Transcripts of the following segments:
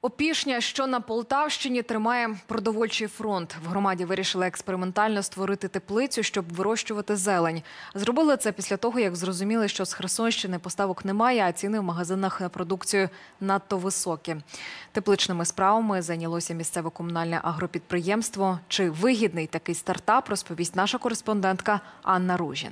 Опішня, що на Полтавщині, тримає продовольчий фронт. В громаді вирішили експериментально створити теплицю, щоб вирощувати зелень. Зробили це після того, як зрозуміли, що з Херсонщини поставок немає, а ціни в магазинах на продукцію надто високі. Тепличними справами зайнялося місцеве комунальне агропідприємство. Чи вигідний такий стартап, розповість наша кореспондентка Анна Ружін.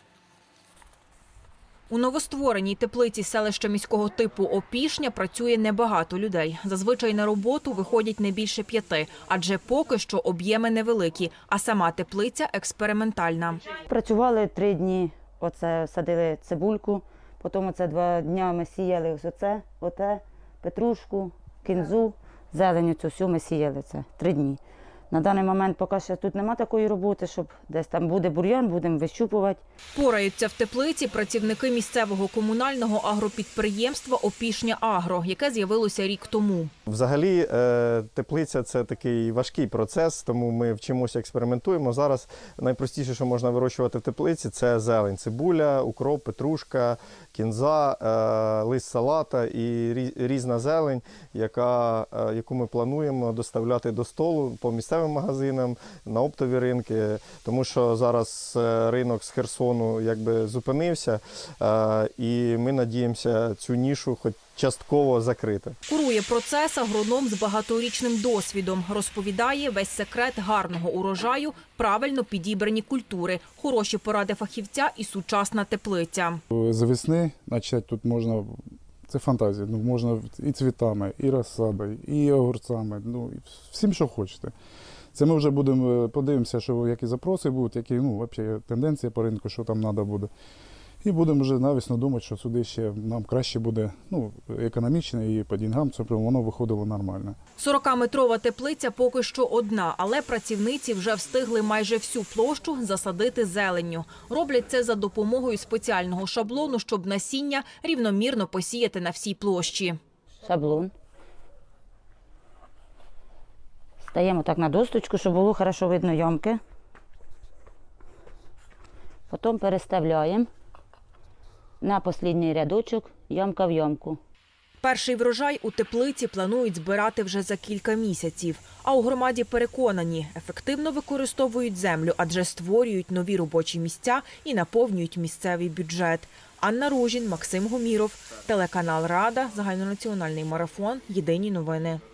У новоствореній теплиці селища міського типу Опішня працює небагато людей. Зазвичай на роботу виходять не більше 5, адже поки що об'єми невеликі, а сама теплиця експериментальна. Працювали 3 дні, оце садили цибульку, потім оце 2 дні ми сіяли оте, петрушку, кінзу, зеленю цю всю ми сіяли, це 3 дні. На даний момент поки що тут немає такої роботи, щоб десь там буде бур'ян, будемо вищупувати. Пораються в теплиці працівники місцевого комунального агропідприємства «Опішня-Агро», яке з'явилося рік тому. Взагалі теплиця – це такий важкий процес, тому ми вчимося, експериментуємо. Зараз найпростіше, що можна вирощувати в теплиці – це зелень, цибуля, укроп, петрушка, кінза, лист салата і різна зелень, яку ми плануємо доставляти до столу по місцевим магазинам, на оптові ринки, тому що зараз ринок з Херсону якби зупинився, і ми надіємося цю нішу хоч частково закрити. Курує процес агроном з багаторічним досвідом. Розповідає, весь секрет гарного урожаю – правильно підібрані культури, хороші поради фахівця і сучасна теплиця. З весни почати тут можна, це фантазія, можна і цвітами, і розсадою, і огурцями, і всім, що хочете. Це ми вже подивимося, що які запроси будуть, які взагалі тенденції по ринку, що там треба буде. І будемо вже навісно думати, що сюди ще нам краще буде економічно і по деньгам, щоб воно виходило нормально. 40-метрова теплиця поки що одна, але працівниці вже встигли майже всю площу засадити зеленню. Роблять це за допомогою спеціального шаблону, щоб насіння рівномірно посіяти на всій площі. Шаблон. Стаємо так на досточку, щоб було добре видно ямки. Потім переставляємо на останній рядочок, ямка в ямку. Перший врожай у теплиці планують збирати вже за кілька місяців. А у громаді переконані, ефективно використовують землю, адже створюють нові робочі місця і наповнюють місцевий бюджет. Анна Ружін, Максим Гуміров, телеканал «Рада», загальнонаціональний марафон, єдині новини.